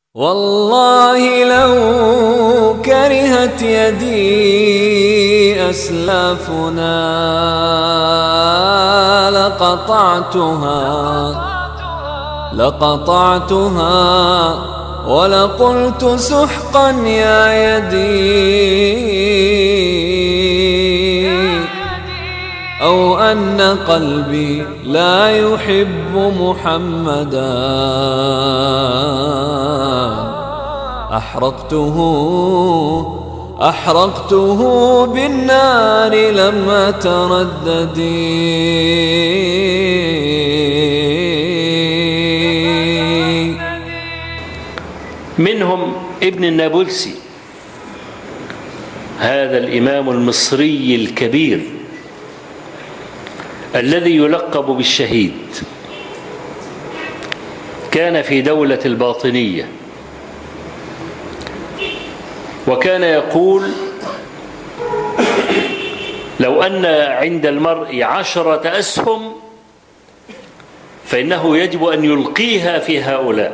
والله لو كرهت يدي أسلافنا لقطعتها ولقلت سحقا يا يدي، أو أن قلبي لا يحب محمدا أحرقته بالنار لم أترددي. منهم ابن النابلسي، هذا الإمام المصري الكبير الذي يلقب بالشهيد، كان في دولة الباطنية، وكان يقول: لو أن عند المرء 10 أسهم فإنه يجب أن يلقيها في هؤلاء.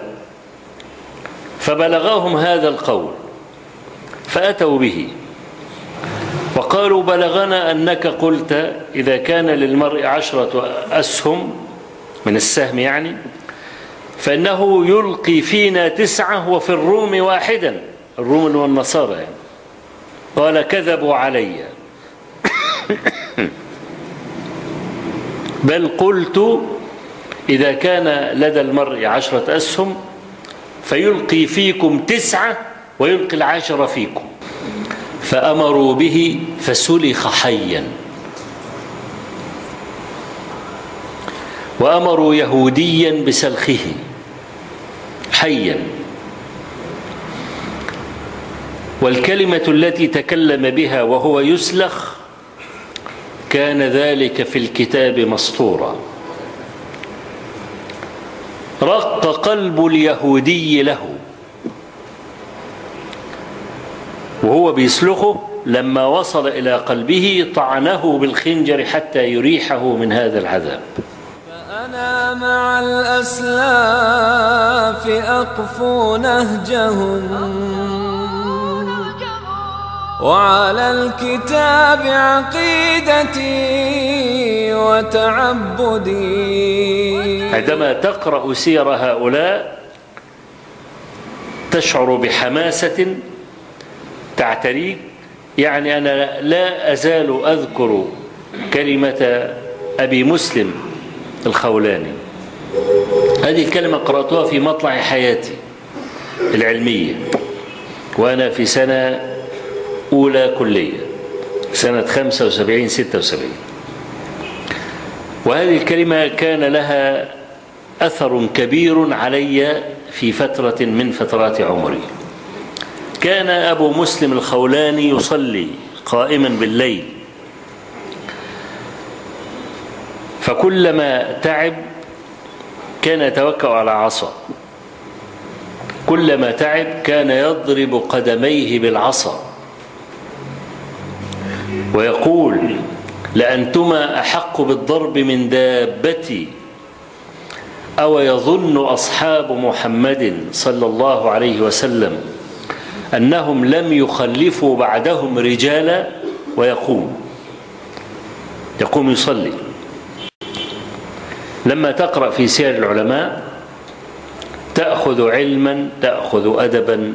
فبلغهم هذا القول فأتوا به وقالوا: بلغنا أنك قلت إذا كان للمرء 10 أسهم من السهم يعني، فإنه يلقي فينا 9 وفي الروم واحدا، الروم والنصارى يعني. قال: كذبوا علي، بل قلت إذا كان لدى المرء 10 أسهم فيلقي فيكم 9 ويلقي 10 فيكم. فأمروا به فسلخ حيا، وأمروا يهوديا بسلخه حيا. والكلمة التي تكلم بها وهو يسلخ كان ذلك في الكتاب مسطورا. رق قلب اليهودي له وهو بيسلخه، لما وصل إلى قلبه طعنه بالخنجر حتى يريحه من هذا العذاب. فأنا مع الأسلاف أقفو نهجهم، وعلى الكتاب عقيدتي وتعبدي. عندما تقرأ سير هؤلاء تشعر بحماسة تعتريك. يعني أنا لا أزال أذكر كلمة أبي مسلم الخولاني، هذه الكلمة قرأتها في مطلع حياتي العلمية وأنا في سنة أولى كلية، سنة 75-76. وهذه الكلمة كان لها أثر كبير علي في فترة من فترات عمري. كان أبو مسلم الخولاني يصلي قائما بالليل، فكلما تعب كان يتوكأ على عصا، كلما تعب كان يضرب قدميه بالعصا ويقول: لأنتما أحق بالضرب من دابتي. أو يظن أصحاب محمد صلى الله عليه وسلم أنهم لم يخلفوا بعدهم رجالا؟ ويقوم يصلي. لما تقرأ في سير العلماء تأخذ علما، تأخذ أدبا.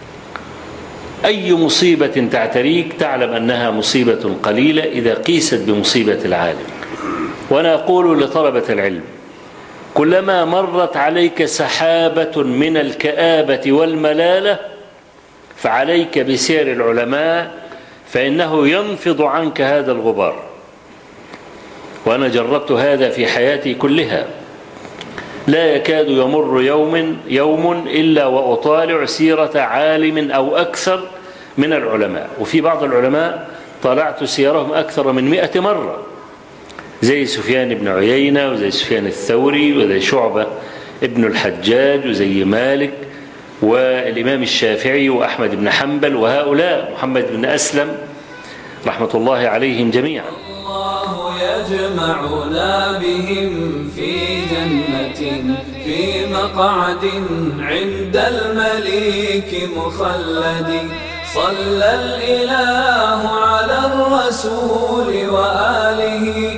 أي مصيبة تعتريك تعلم أنها مصيبة قليلة إذا قيست بمصيبة العالم. وأنا أقول لطلبة العلم: كلما مرت عليك سحابة من الكآبة والملالة فعليك بسير العلماء، فإنه ينفض عنك هذا الغبار. وأنا جربت هذا في حياتي كلها، لا يكاد يمر يوم إلا وأطالع سيرة عالم أو أكثر من العلماء. وفي بعض العلماء طالعت سيرهم أكثر من 100 مرة، زي سفيان بن عيينة وزي سفيان الثوري وزي شعبة ابن الحجاج وزي مالك والإمام الشافعي وأحمد بن حنبل وهؤلاء محمد بن أسلم رحمة الله عليهم جميعا. الله يجمعنا بهم في جنة في مقعد عند المليك مخلد. صلى الإله على الرسول وآله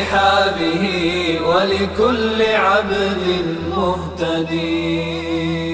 وصحابه ولكل عبد مهتدي.